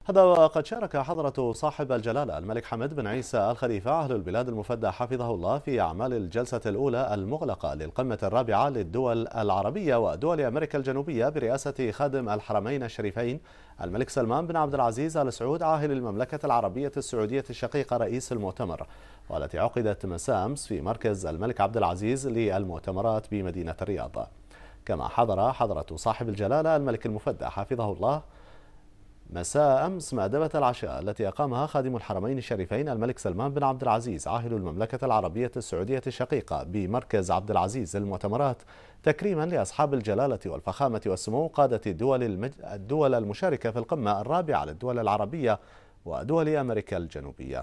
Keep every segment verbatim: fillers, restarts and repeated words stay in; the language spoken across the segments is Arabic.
هذا وقد شارك حضرة صاحب الجلالة الملك حمد بن عيسى الخليفة أهل البلاد المفدى حفظه الله في أعمال الجلسة الأولى المغلقة للقمة الرابعة للدول العربية ودول أمريكا الجنوبية برئاسة خادم الحرمين الشريفين الملك سلمان بن عبد العزيز آل سعود عاهل المملكة العربية السعودية الشقيقة رئيس المؤتمر، والتي عقدت مساء أمس في مركز الملك عبد العزيز للمؤتمرات بمدينة الرياض. كما حضر حضرة صاحب الجلالة الملك المفدى حفظه الله مساء أمس مأدبة العشاء التي أقامها خادم الحرمين الشريفين الملك سلمان بن عبد العزيز عاهل المملكة العربية السعودية الشقيقة بمركز عبد العزيز للمؤتمرات، تكريما لأصحاب الجلالة والفخامة والسمو قادة الدول, المج... الدول المشاركة في القمة الرابعة للدول العربية ودول أمريكا الجنوبية.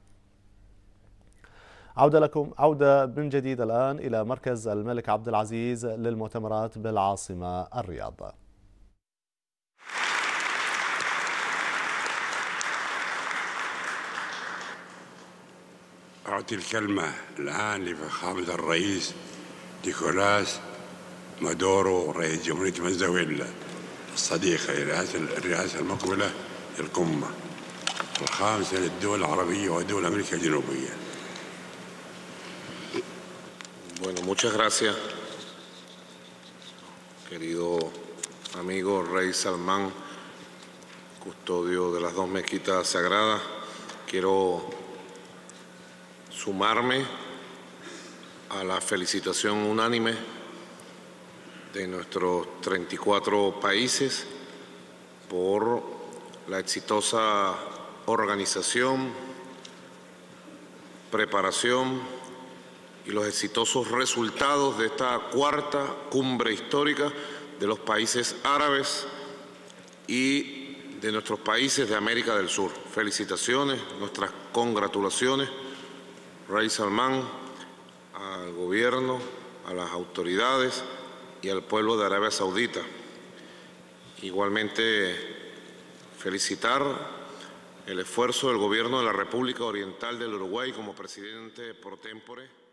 عودة لكم عودة من جديد الآن إلى مركز الملك عبد العزيز للمؤتمرات بالعاصمة الرياض. أعطي الكلمة الآن لفخامة الرئيس نيكولاس مادورو رئيس جمهورية فنزويلا الصديقة للرئاسة المقبلة للقمة الخامسة للدول العربية ودول أمريكا الجنوبية. Bueno, muchas gracias, querido amigo Rey Salmán, custodio de las dos mezquitas sagradas. Quiero sumarme a la felicitación unánime de nuestros treinta y cuatro países por la exitosa organización, preparación y los exitosos resultados de esta cuarta cumbre histórica de los países árabes y de nuestros países de América del Sur. Felicitaciones, nuestras congratulaciones, Rey Salmán, al gobierno, a las autoridades y al pueblo de Arabia Saudita. Igualmente felicitar el esfuerzo del gobierno de la República Oriental del Uruguay como presidente pro tempore